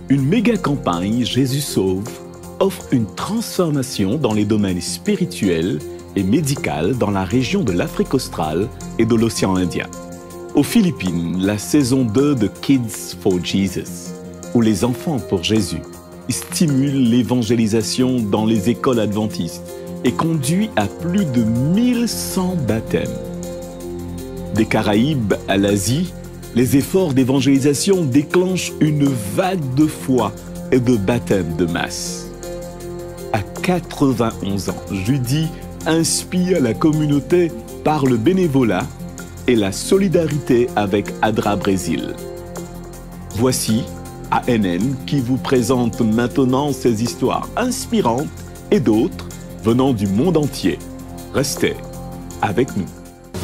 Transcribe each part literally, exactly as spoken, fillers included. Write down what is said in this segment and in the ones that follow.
Une méga campagne Jésus sauve offre une transformation dans les domaines spirituels et médical dans la région de l'Afrique australe et de l'océan Indien. Aux Philippines, la saison deux de Kids for Jesus, ou les enfants pour Jésus, stimule l'évangélisation dans les écoles adventistes et conduit à plus de mille cent baptêmes. Des Caraïbes à l'Asie, les efforts d'évangélisation déclenchent une vague de foi et de baptême de masse. À quatre-vingt-onze ans, Judy inspire la communauté par le bénévolat et la solidarité avec ADRA Brésil. Voici A N N qui vous présente maintenant ces histoires inspirantes et d'autres venant du monde entier. Restez avec nous.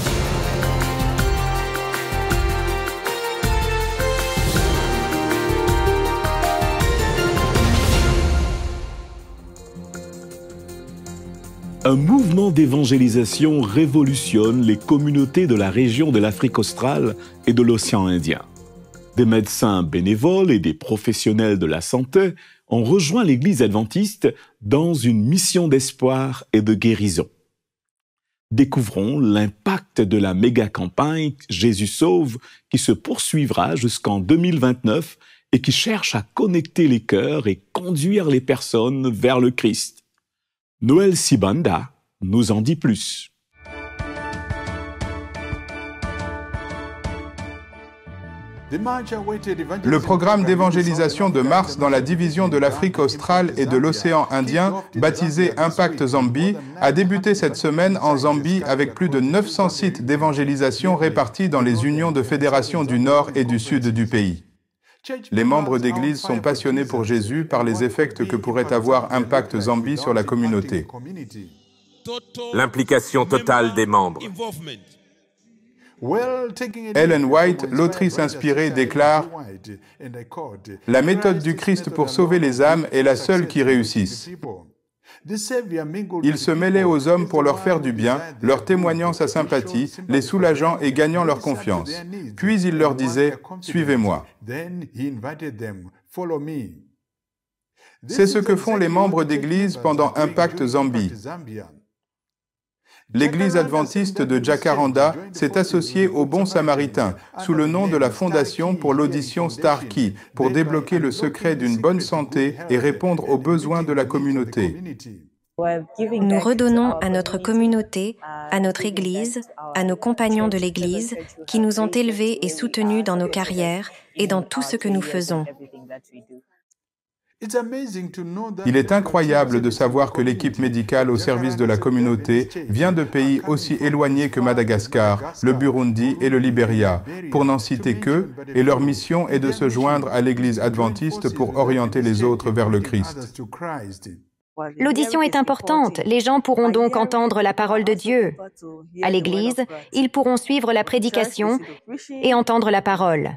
Un mouvement d'évangélisation révolutionne les communautés de la région de l'Afrique australe et de l'océan Indien. Des médecins bénévoles et des professionnels de la santé ont rejoint l'Église adventiste dans une mission d'espoir et de guérison. Découvrons l'impact de la méga-campagne Jésus sauve qui se poursuivra jusqu'en deux mille vingt-neuf et qui cherche à connecter les cœurs et conduire les personnes vers le Christ. Noël Sibanda nous en dit plus. Le programme d'évangélisation de mars dans la division de l'Afrique australe et de l'océan Indien, baptisé Impact Zambie, a débuté cette semaine en Zambie avec plus de neuf cents sites d'évangélisation répartis dans les unions de fédérations du nord et du sud du pays. Les membres d'Église sont passionnés pour Jésus par les effets que pourrait avoir Impact Zambie sur la communauté. L'implication totale des membres. Ellen White, l'autrice inspirée, déclare « La méthode du Christ pour sauver les âmes est la seule qui réussisse. Il se mêlait aux hommes pour leur faire du bien, leur témoignant sa sympathie, les soulageant et gagnant leur confiance. Puis il leur disait « Suivez-moi ». C'est ce que font les membres d'Église pendant Impact Zambie. L'Église adventiste de Jacaranda s'est associée aux Bons Samaritains sous le nom de la Fondation pour l'audition Starkey pour débloquer le secret d'une bonne santé et répondre aux besoins de la communauté. Nous redonnons à notre communauté, à notre Église, à nos compagnons de l'Église qui nous ont élevés et soutenus dans nos carrières et dans tout ce que nous faisons. Il est incroyable de savoir que l'équipe médicale au service de la communauté vient de pays aussi éloignés que Madagascar, le Burundi et le Libéria, pour n'en citer qu'eux, et leur mission est de se joindre à l'Église adventiste pour orienter les autres vers le Christ. L'audition est importante. Les gens pourront donc entendre la parole de Dieu. À l'Église, ils pourront suivre la prédication et entendre la parole.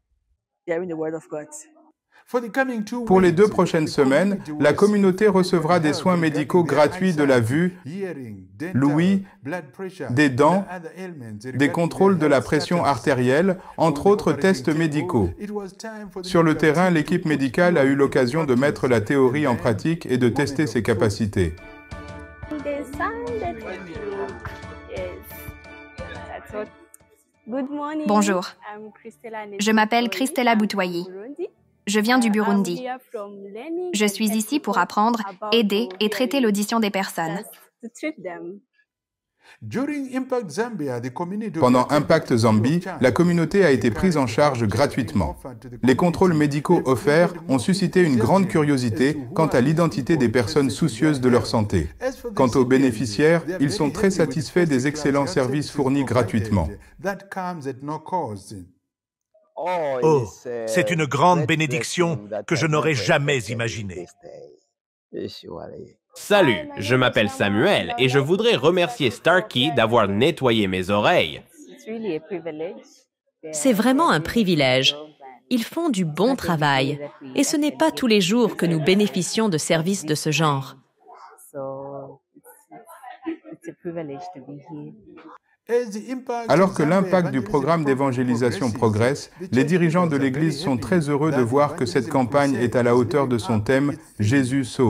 Pour les deux prochaines semaines, la communauté recevra des soins médicaux gratuits de la vue, l'ouïe, des dents, des contrôles de la pression artérielle, entre autres tests médicaux. Sur le terrain, l'équipe médicale a eu l'occasion de mettre la théorie en pratique et de tester ses capacités. Bonjour, je m'appelle Christella Boutouayi. Je viens du Burundi. Je suis ici pour apprendre, aider et traiter l'audition des personnes. Pendant Impact Zambie, la communauté a été prise en charge gratuitement. Les contrôles médicaux offerts ont suscité une grande curiosité quant à l'identité des personnes soucieuses de leur santé. Quant aux bénéficiaires, ils sont très satisfaits des excellents services fournis gratuitement. Oh, c'est une grande bénédiction que je n'aurais jamais imaginée. Salut, je m'appelle Samuel et je voudrais remercier Starkey d'avoir nettoyé mes oreilles. C'est vraiment un privilège. Ils font du bon travail et ce n'est pas tous les jours que nous bénéficions de services de ce genre. Alors que l'impact du programme d'évangélisation progresse, les dirigeants de l'Église sont très heureux de voir que cette campagne est à la hauteur de son thème « Jésus sauve ».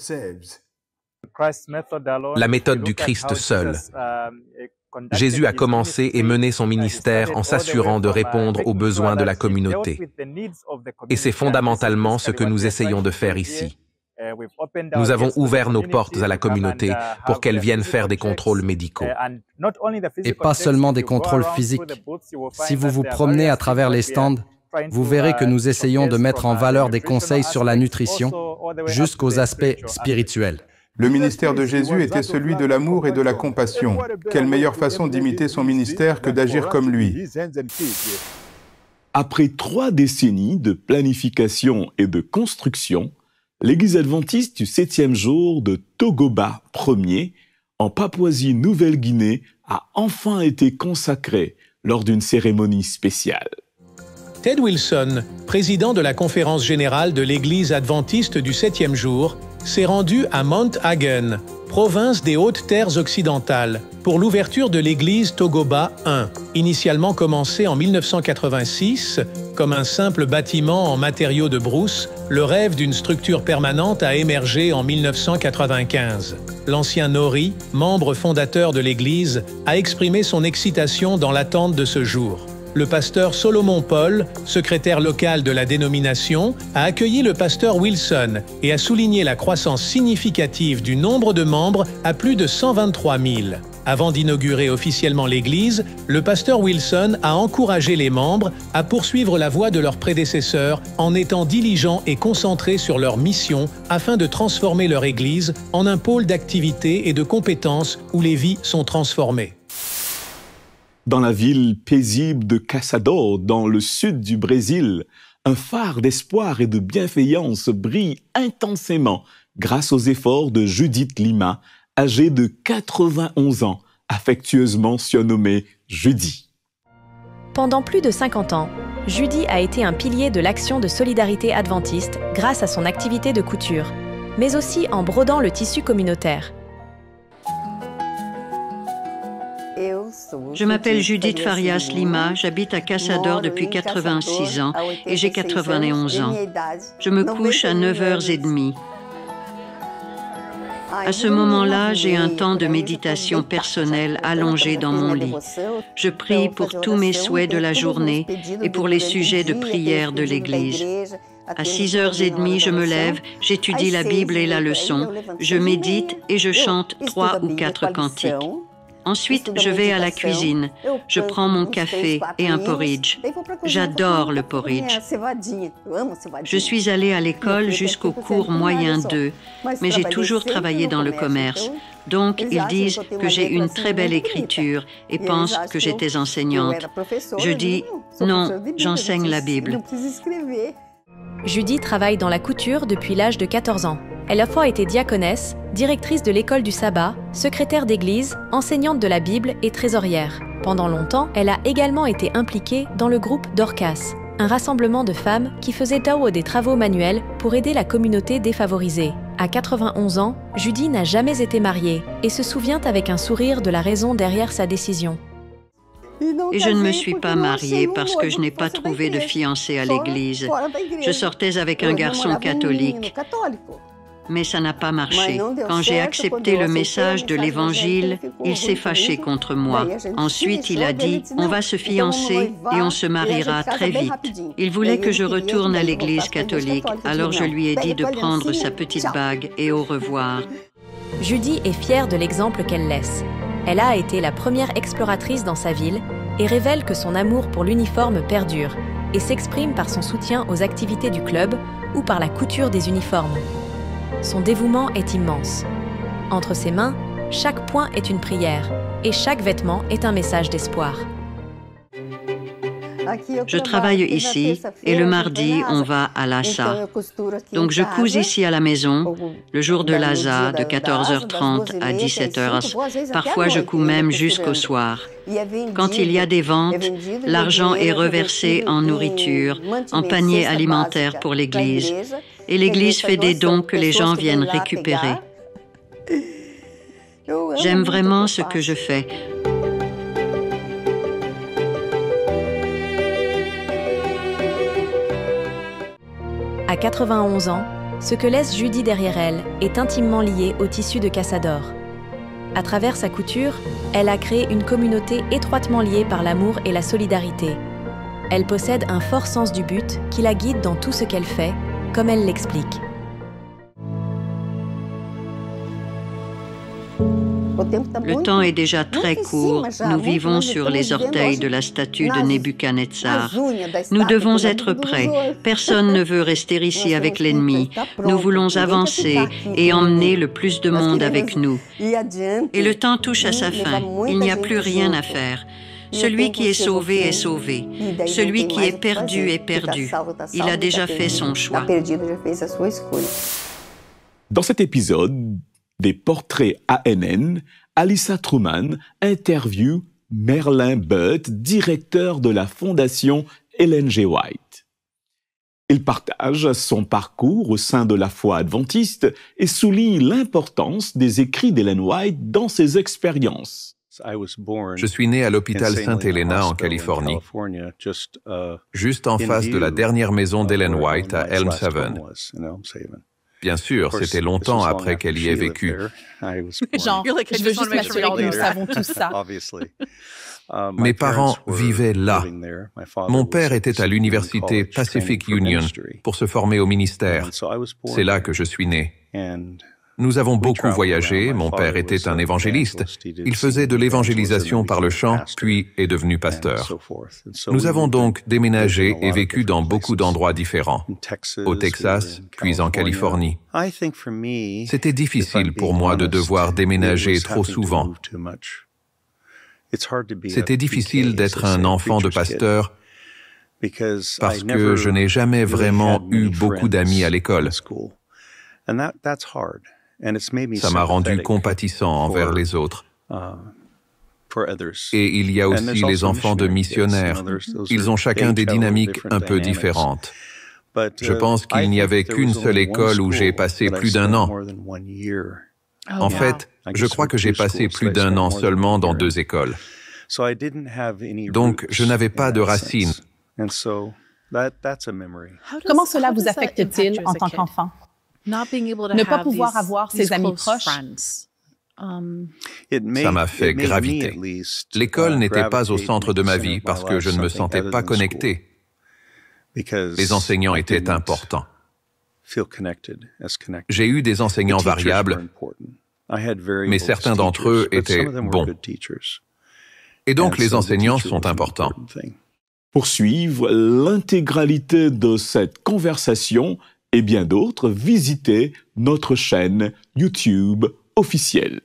La méthode du Christ seul. Jésus a commencé et mené son ministère en s'assurant de répondre aux besoins de la communauté. Et c'est fondamentalement ce que nous essayons de faire ici. Nous avons ouvert nos portes à la communauté pour qu'elle vienne faire des contrôles médicaux. Et pas seulement des contrôles physiques. Si vous vous promenez à travers les stands, vous verrez que nous essayons de mettre en valeur des conseils sur la nutrition jusqu'aux aspects spirituels. Le ministère de Jésus était celui de l'amour et de la compassion. Quelle meilleure façon d'imiter son ministère que d'agir comme lui. Après trois décennies de planification et de construction, l'Église adventiste du septième jour de Togoba premier, en Papouasie-Nouvelle-Guinée, a enfin été consacrée lors d'une cérémonie spéciale. Ted Wilson, président de la conférence générale de l'Église adventiste du septième jour, s'est rendu à Mount Hagen, province des Hautes-Terres occidentales, pour l'ouverture de l'église Togoba un, initialement commencée en mille neuf cent quatre-vingt-six comme un simple bâtiment en matériaux de brousse. Le rêve d'une structure permanente a émergé en mille neuf cent quatre-vingt-quinze. L'ancien Nori, membre fondateur de l'église, a exprimé son excitation dans l'attente de ce jour. Le pasteur Solomon Paul, secrétaire local de la dénomination, a accueilli le pasteur Wilson et a souligné la croissance significative du nombre de membres à plus de cent vingt-trois mille. Avant d'inaugurer officiellement l'église, le pasteur Wilson a encouragé les membres à poursuivre la voie de leurs prédécesseurs en étant diligents et concentrés sur leur mission afin de transformer leur église en un pôle d'activité et de compétences où les vies sont transformées. Dans la ville paisible de Caçador, dans le sud du Brésil, un phare d'espoir et de bienveillance brille intensément grâce aux efforts de Judith Lima, âgée de quatre-vingt-onze ans, affectueusement surnommée Judy. Pendant plus de cinquante ans, Judy a été un pilier de l'action de solidarité adventiste grâce à son activité de couture, mais aussi en brodant le tissu communautaire. Je m'appelle Judith Farias Lima, j'habite à Caçador depuis quatre-vingt-six ans et j'ai quatre-vingt-onze ans. Je me couche à neuf heures trente. À ce moment-là, j'ai un temps de méditation personnelle allongé dans mon lit. Je prie pour tous mes souhaits de la journée et pour les sujets de prière de l'Église. À six heures trente, je me lève, j'étudie la Bible et la leçon, je médite et je chante trois ou quatre cantiques. Ensuite, je vais à la cuisine. Je prends mon café et un porridge. J'adore le porridge. Je suis allée à l'école jusqu'au cours moyen deux, mais j'ai toujours travaillé dans le commerce. Donc, ils disent que j'ai une très belle écriture et pensent que j'étais enseignante. Je dis, non, j'enseigne la Bible. Judy travaille dans la couture depuis l'âge de quatorze ans. Elle a fois été diaconesse, directrice de l'école du sabbat, secrétaire d'église, enseignante de la Bible et trésorière. Pendant longtemps, elle a également été impliquée dans le groupe Dorcas, un rassemblement de femmes qui faisait des travaux manuels pour aider la communauté défavorisée. À quatre-vingt-onze ans, Judy n'a jamais été mariée et se souvient avec un sourire de la raison derrière sa décision. Et je ne me suis pas mariée parce que je n'ai pas trouvé de fiancé à l'église. Je sortais avec un garçon catholique. Mais ça n'a pas marché. Quand j'ai accepté le message de l'Évangile, il s'est fâché contre moi. Ensuite, il a dit « On va se fiancer et on se mariera très vite ». Il voulait que je retourne à l'Église catholique, alors je lui ai dit de prendre sa petite bague et au revoir. Judy est fière de l'exemple qu'elle laisse. Elle a été la première exploratrice dans sa ville et révèle que son amour pour l'uniforme perdure et s'exprime par son soutien aux activités du club ou par la couture des uniformes. Son dévouement est immense. Entre ses mains, chaque point est une prière et chaque vêtement est un message d'espoir. Je travaille ici et le mardi, on va à Lhasa. Donc je couds ici à la maison, le jour de Lhasa, de quatorze heures trente à dix-sept heures. Parfois, je couds même jusqu'au soir. Quand il y a des ventes, l'argent est reversé en nourriture, en panier alimentaire pour l'Église. Et l'Église fait des dons que les gens viennent récupérer. J'aime vraiment ce que je fais. À quatre-vingt-onze ans, ce que laisse Judy derrière elle est intimement lié au tissu de Caçador. À travers sa couture, elle a créé une communauté étroitement liée par l'amour et la solidarité. Elle possède un fort sens du but qui la guide dans tout ce qu'elle fait, comme elle l'explique. Le temps est déjà très court. Nous vivons sur les orteils de la statue de Nebuchadnezzar. Nous devons être prêts. Personne ne veut rester ici avec l'ennemi. Nous voulons avancer et emmener le plus de monde avec nous. Et le temps touche à sa fin. Il n'y a plus rien à faire. Celui qui est sauvé est sauvé. Celui qui est perdu est perdu. Il a déjà fait son choix. Dans cet épisode des portraits A N N, Alyssa Truman interviewe Merlin Butt, directeur de la fondation Ellen G. White. Il partage son parcours au sein de la foi adventiste et souligne l'importance des écrits d'Ellen White dans ses expériences. Je suis né à l'hôpital Sainte Helena en Californie, juste en face de la dernière maison d'Ellen White à Elm Haven. Bien sûr, c'était longtemps après qu'elle y ait vécu. Genre, je veux juste m'assurer que nous savons tout ça. Mes parents vivaient là. Mon père était à l'université Pacific Union pour se former au ministère. C'est là que je suis né. Nous avons beaucoup voyagé, mon père était un évangéliste. Il faisait de l'évangélisation par le chant, puis est devenu pasteur. Nous avons donc déménagé et vécu dans beaucoup d'endroits différents, au Texas, puis en Californie. C'était difficile pour moi de devoir déménager trop souvent. C'était difficile d'être un enfant de pasteur parce que je n'ai jamais vraiment eu beaucoup d'amis à l'école. Ça m'a rendu compatissant envers les autres. Et il y a aussi les enfants de missionnaires. Ils ont chacun des dynamiques un peu différentes. Je pense qu'il n'y avait qu'une seule école où j'ai passé plus d'un an. En fait, je crois que j'ai passé plus d'un an seulement dans deux écoles. Donc, je n'avais pas de racines. Comment cela vous affecte-t-il en tant qu'enfant? Ne pas pouvoir avoir ses amis proches. Ça m'a fait graviter. L'école n'était pas au centre de ma vie parce que je ne me sentais pas connecté. Les enseignants étaient importants. J'ai eu des enseignants variables, mais certains d'entre eux étaient bons. Et donc les enseignants sont importants. Pour suivre l'intégralité de cette conversation et bien d'autres, visitez notre chaîne YouTube officielle.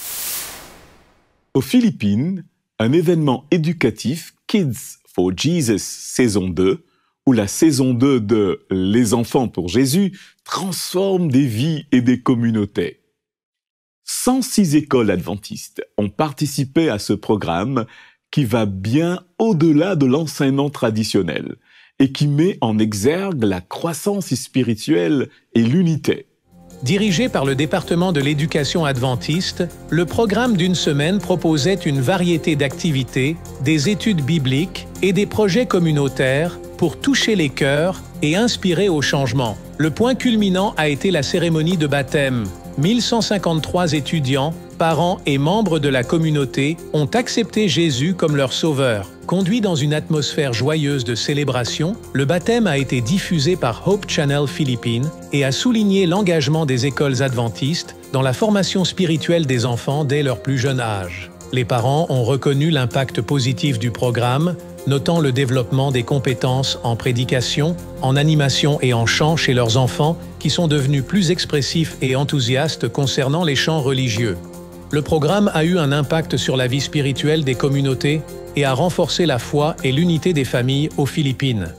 Aux Philippines, un événement éducatif Kids for Jesus saison deux, ou la saison deux de Les enfants pour Jésus, transforme des vies et des communautés. cent six écoles adventistes ont participé à ce programme qui va bien au-delà de l'enseignement traditionnel et qui met en exergue la croissance spirituelle et l'unité. Dirigé par le département de l'éducation adventiste, le programme d'une semaine proposait une variété d'activités, des études bibliques et des projets communautaires pour toucher les cœurs et inspirer au changement. Le point culminant a été la cérémonie de baptême. mille cent cinquante-trois étudiants, parents et membres de la communauté ont accepté Jésus comme leur sauveur. Conduit dans une atmosphère joyeuse de célébration, le baptême a été diffusé par Hope Channel Philippines et a souligné l'engagement des écoles adventistes dans la formation spirituelle des enfants dès leur plus jeune âge. Les parents ont reconnu l'impact positif du programme, notant le développement des compétences en prédication, en animation et en chant chez leurs enfants qui sont devenus plus expressifs et enthousiastes concernant les chants religieux. Le programme a eu un impact sur la vie spirituelle des communautés et a renforcé la foi et l'unité des familles aux Philippines.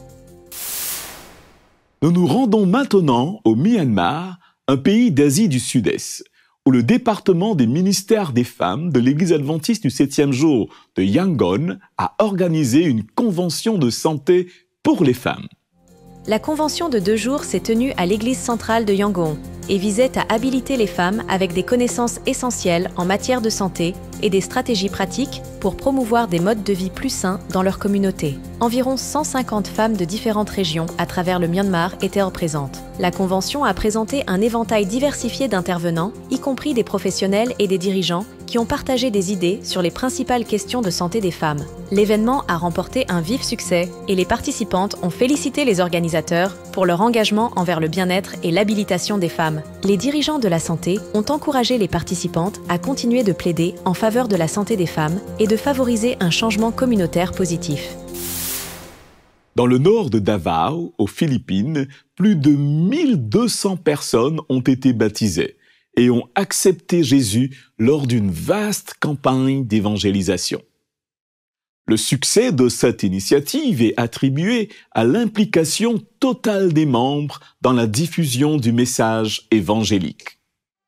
Nous nous rendons maintenant au Myanmar, un pays d'Asie du Sud-Est, où le département des ministères des femmes de l'Église adventiste du septième jour de Yangon a organisé une convention de santé pour les femmes. La convention de deux jours s'est tenue à l'église centrale de Yangon et visait à habiliter les femmes avec des connaissances essentielles en matière de santé et des stratégies pratiques pour promouvoir des modes de vie plus sains dans leur communauté. Environ cent cinquante femmes de différentes régions à travers le Myanmar étaient représentées. La Convention a présenté un éventail diversifié d'intervenants, y compris des professionnels et des dirigeants, qui ont partagé des idées sur les principales questions de santé des femmes. L'événement a remporté un vif succès et les participantes ont félicité les organisateurs pour leur engagement envers le bien-être et l'habilitation des femmes. Les dirigeants de la santé ont encouragé les participantes à continuer de plaider en faveur de la santé des femmes et de favoriser un changement communautaire positif. Dans le nord de Davao, aux Philippines, plus de mille deux cents personnes ont été baptisées et ont accepté Jésus lors d'une vaste campagne d'évangélisation. Le succès de cette initiative est attribué à l'implication totale des membres dans la diffusion du message évangélique.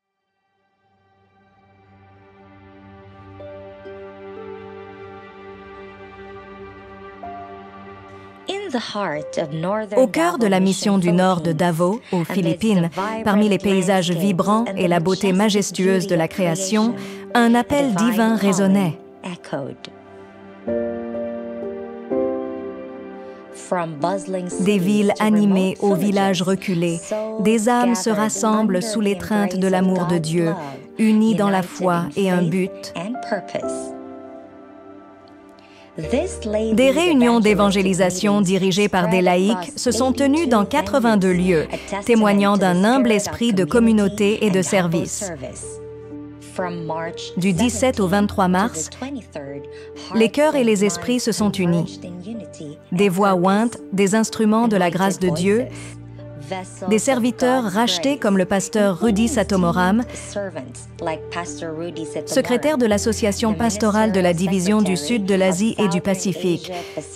Au cœur de la mission du Nord de Davao, aux Philippines, parmi les paysages vibrants et la beauté majestueuse de la création, un appel divin résonnait. Des villes animées aux villages reculés, des âmes se rassemblent sous l'étreinte de l'amour de Dieu, unies dans la foi et un but. Des réunions d'évangélisation dirigées par des laïcs se sont tenues dans quatre-vingt-deux lieux, témoignant d'un humble esprit de communauté et de service. Du dix-sept au vingt-trois mars, les cœurs et les esprits se sont unis. Des voix ointes, des instruments de la grâce de Dieu, des serviteurs rachetés comme le pasteur Rudy Satomoram, secrétaire de l'association pastorale de la division du Sud de l'Asie et du Pacifique.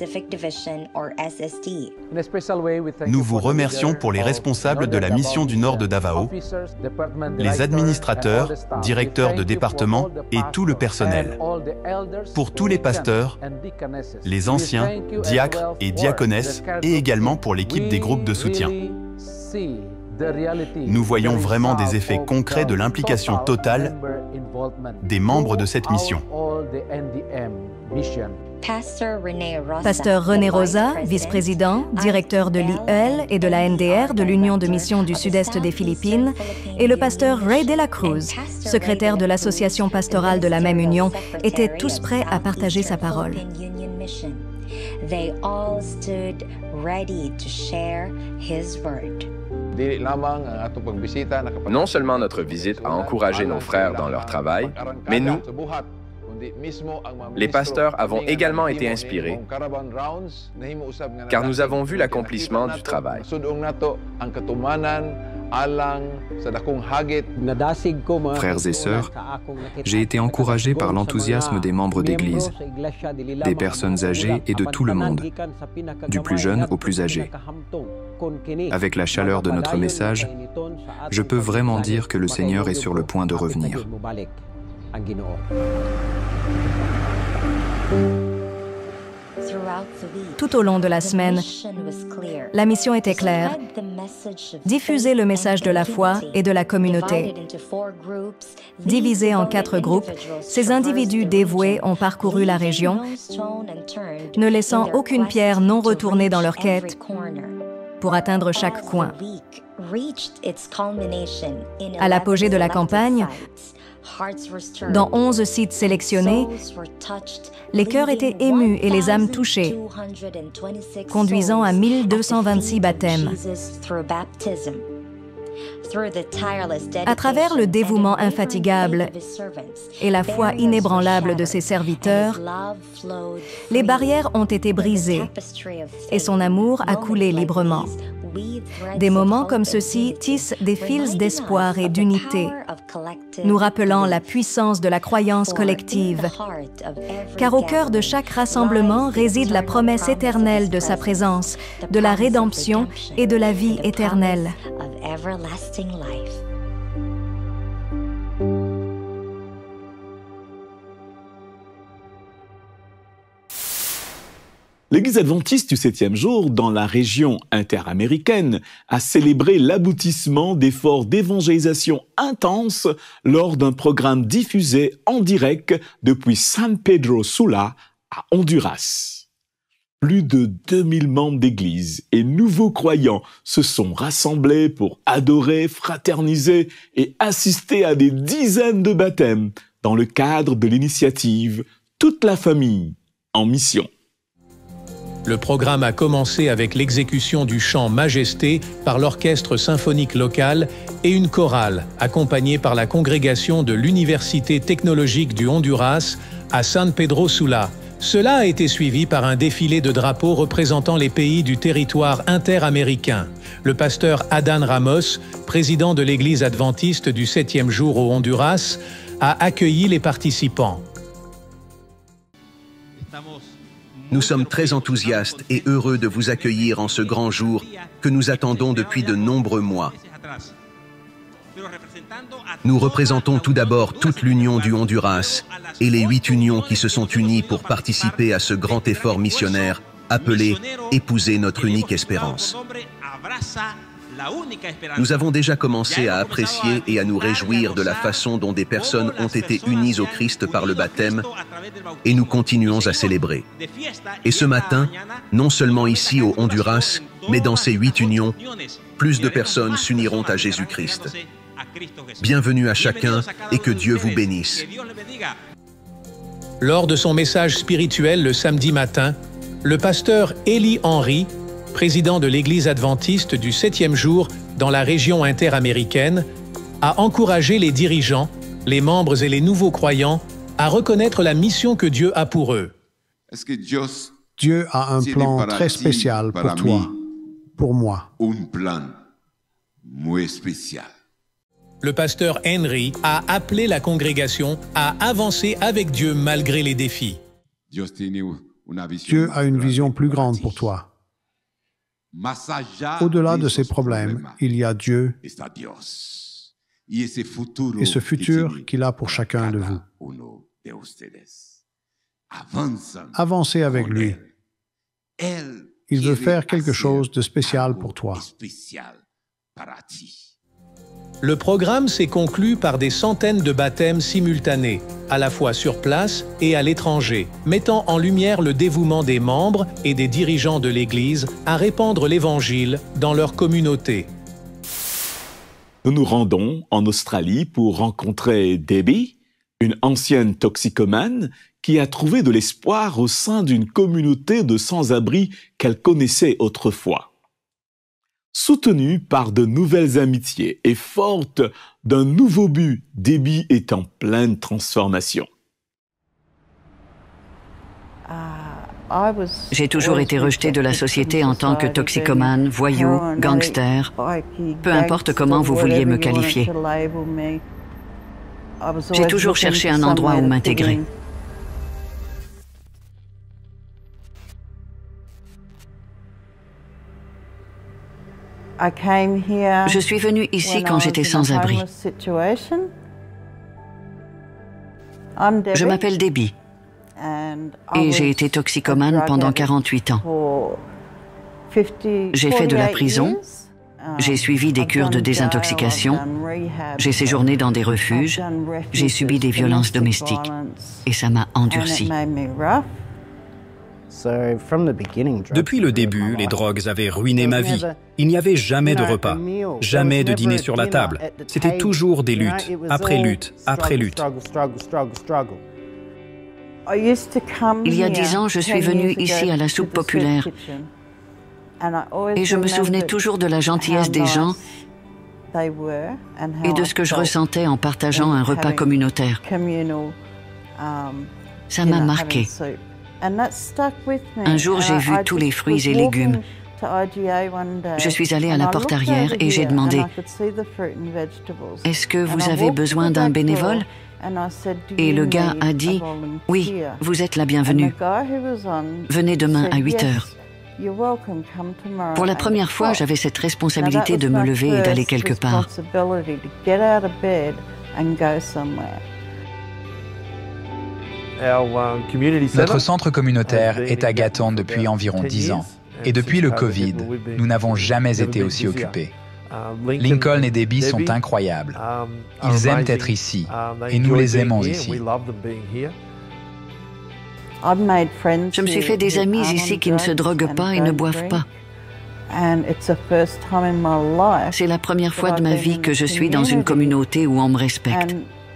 Nous vous remercions pour les responsables de la mission du Nord de Davao, les administrateurs, directeurs de département et tout le personnel. Pour tous les pasteurs, les anciens, diacres et diaconesses et également pour l'équipe des groupes de soutien. Nous voyons vraiment des effets concrets de l'implication totale des membres de cette mission. Pasteur René Rosa, vice-président, directeur de l'I L et de la N D R de l'Union de Mission du Sud-Est des Philippines, et le pasteur Ray de la Cruz, secrétaire de l'association pastorale de la même union, étaient tous prêts à partager sa parole. They all stood ready to share his word. Non seulement notre visite a encouragé nos frères dans leur travail, mais nous, les pasteurs, avons également été inspirés, car nous avons vu l'accomplissement du travail. Frères et sœurs, j'ai été encouragé par l'enthousiasme des membres d'Église, des personnes âgées et de tout le monde, du plus jeune au plus âgé. Avec la chaleur de notre message, je peux vraiment dire que le Seigneur est sur le point de revenir. Tout au long de la semaine, la mission était claire: diffuser le message de la foi et de la communauté. Divisés en quatre groupes, ces individus dévoués ont parcouru la région, ne laissant aucune pierre non retournée dans leur quête pour atteindre chaque coin. À l'apogée de la campagne, dans onze sites sélectionnés, les cœurs étaient émus et les âmes touchées, conduisant à mille deux cent vingt-six baptêmes. À travers le dévouement infatigable et la foi inébranlable de ses serviteurs, les barrières ont été brisées et son amour a coulé librement. Des moments comme ceux-ci tissent des fils d'espoir et d'unité, nous rappelant la puissance de la croyance collective. Car au cœur de chaque rassemblement réside la promesse éternelle de sa présence, de la rédemption et de la vie éternelle. l'Église adventiste du septième jour, dans la région interaméricaine, a célébré l'aboutissement d'efforts d'évangélisation intenses lors d'un programme diffusé en direct depuis San Pedro Sula à Honduras. Plus de deux mille membres d'église et nouveaux croyants se sont rassemblés pour adorer, fraterniser et assister à des dizaines de baptêmes dans le cadre de l'initiative « Toute la famille en mission ». Le programme a commencé avec l'exécution du chant Majesté par l'orchestre symphonique local et une chorale accompagnée par la congrégation de l'Université technologique du Honduras à San Pedro Sula. Cela a été suivi par un défilé de drapeaux représentant les pays du territoire interaméricain. Le pasteur Adán Ramos, président de l'Église adventiste du septième jour au Honduras, a accueilli les participants. Nous sommes très enthousiastes et heureux de vous accueillir en ce grand jour que nous attendons depuis de nombreux mois. Nous représentons tout d'abord toute l'Union du Honduras et les huit unions qui se sont unies pour participer à ce grand effort missionnaire appelé « Épouser notre unique espérance ». Nous avons déjà commencé à apprécier et à nous réjouir de la façon dont des personnes ont été unies au Christ par le baptême et nous continuons à célébrer. Et ce matin, non seulement ici au Honduras, mais dans ces huit unions, plus de personnes s'uniront à Jésus-Christ. Bienvenue à chacun et que Dieu vous bénisse. Lors de son message spirituel le samedi matin, le pasteur Eli Henry, président de l'Église adventiste du septième jour dans la région interaméricaine, a encouragé les dirigeants, les membres et les nouveaux croyants à reconnaître la mission que Dieu a pour eux. Dieu a un plan très spécial pour toi, pour moi. Le pasteur Henry a appelé la congrégation à avancer avec Dieu malgré les défis. Dieu a une vision plus grande pour toi. Au-delà de ces problèmes, il y a Dieu et ce futur qu'il a pour chacun de vous. Avancez avec lui. Il veut faire quelque chose de spécial pour toi. Le programme s'est conclu par des centaines de baptêmes simultanés, à la fois sur place et à l'étranger, mettant en lumière le dévouement des membres et des dirigeants de l'Église à répandre l'Évangile dans leur communauté. Nous nous rendons en Australie pour rencontrer Debbie, une ancienne toxicomane qui a trouvé de l'espoir au sein d'une communauté de sans-abri qu'elle connaissait autrefois. Soutenue par de nouvelles amitiés et forte d'un nouveau but, Debbie est en pleine transformation. J'ai toujours été rejetée de la société en tant que toxicomane, voyou, gangster, peu importe comment vous vouliez me qualifier. J'ai toujours cherché un endroit où m'intégrer. Je suis venue ici quand j'étais sans abri. Je m'appelle Debbie et j'ai été toxicomane pendant quarante-huit ans. J'ai fait de la prison, j'ai suivi des cures de désintoxication, j'ai séjourné dans des refuges, j'ai subi des violences domestiques et ça m'a endurcie. Depuis le début, les drogues avaient ruiné ma vie. Il n'y avait jamais de repas, jamais de dîner sur la table. C'était toujours des luttes, après lutte, après lutte. Il y a dix ans, je suis venue ici à la soupe populaire et je me souvenais toujours de la gentillesse des gens et de ce que je ressentais en partageant un repas communautaire. Ça m'a marqué. Un jour, j'ai vu tous les fruits et légumes. Je suis allée à la porte arrière et j'ai demandé « Est-ce que vous avez besoin d'un bénévole ?» Et le gars a dit « Oui, vous êtes la bienvenue. Venez demain à huit heures. » Pour la première fois, j'avais cette responsabilité de me lever et d'aller quelque part. Notre centre communautaire est à Gatton depuis environ dix ans. Et depuis le Covid, nous n'avons jamais été aussi occupés. Lincoln et Debbie sont incroyables. Ils aiment être ici, et nous les aimons ici. Je me suis fait des amis ici qui ne se droguent pas et ne boivent pas. C'est la première fois de ma vie que je suis dans une communauté où on me respecte.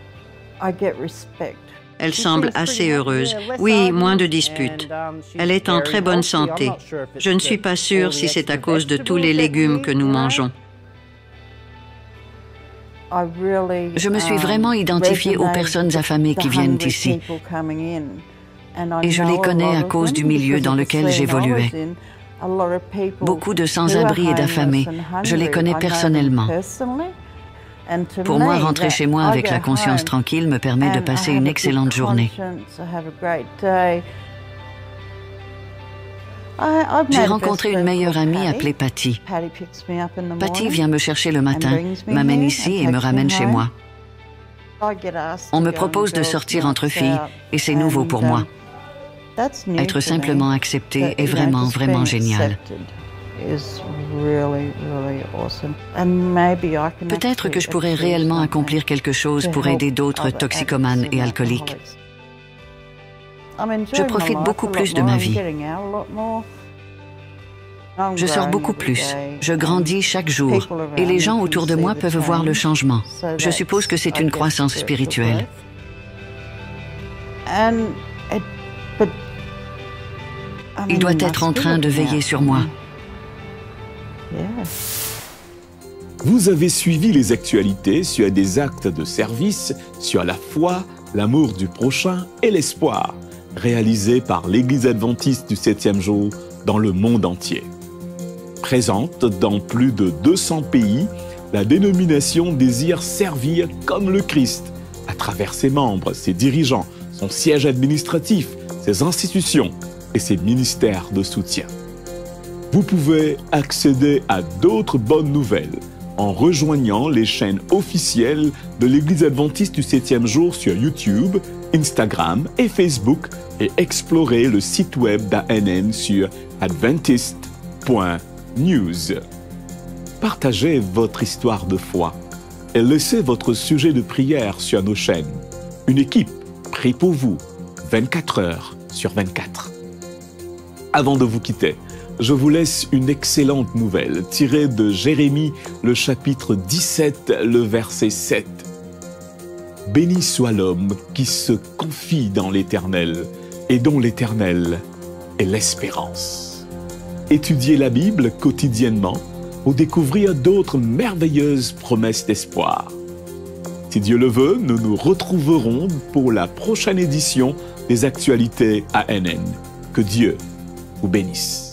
Elle semble assez heureuse. Oui, moins de disputes. Elle est en très bonne santé. Je ne suis pas sûre si c'est à cause de tous les légumes que nous mangeons. Je me suis vraiment identifiée aux personnes affamées qui viennent ici. Et je les connais à cause du milieu dans lequel j'évoluais. Beaucoup de sans-abri et d'affamés, je les connais personnellement. Pour moi, rentrer chez moi avec la conscience tranquille me permet de passer une excellente journée. J'ai rencontré une meilleure amie appelée Patty. Patty vient me chercher le matin, m'amène ici et me ramène chez moi. On me propose de sortir entre filles et c'est nouveau pour moi. Être simplement accepté est vraiment, vraiment génial. Peut-être que je pourrais réellement accomplir quelque chose pour aider d'autres toxicomanes et alcooliques. Je profite beaucoup plus de ma vie. Je sors beaucoup plus. Je grandis chaque jour. Et les gens autour de moi peuvent voir le changement. Je suppose que c'est une croissance spirituelle. Il doit être en train de veiller sur moi. Vous avez suivi les actualités sur des actes de service, sur la foi, l'amour du prochain et l'espoir, réalisés par l'Église adventiste du septième jour dans le monde entier. Présente dans plus de deux cents pays, la dénomination désire servir comme le Christ, à travers ses membres, ses dirigeants, son siège administratif, ses institutions et ses ministères de soutien. Vous pouvez accéder à d'autres bonnes nouvelles en rejoignant les chaînes officielles de l'Église adventiste du septième jour sur YouTube, Instagram et Facebook et explorer le site web d'A N N sur adventist point news. Partagez votre histoire de foi et laissez votre sujet de prière sur nos chaînes. Une équipe prie pour vous vingt-quatre heures sur vingt-quatre. Avant de vous quitter, je vous laisse une excellente nouvelle tirée de Jérémie, le chapitre dix-sept, le verset sept. Béni soit l'homme qui se confie dans l'Éternel et dont l'Éternel est l'espérance. Étudiez la Bible quotidiennement pour découvrir d'autres merveilleuses promesses d'espoir. Si Dieu le veut, nous nous retrouverons pour la prochaine édition des actualités A N N. Que Dieu vous bénisse.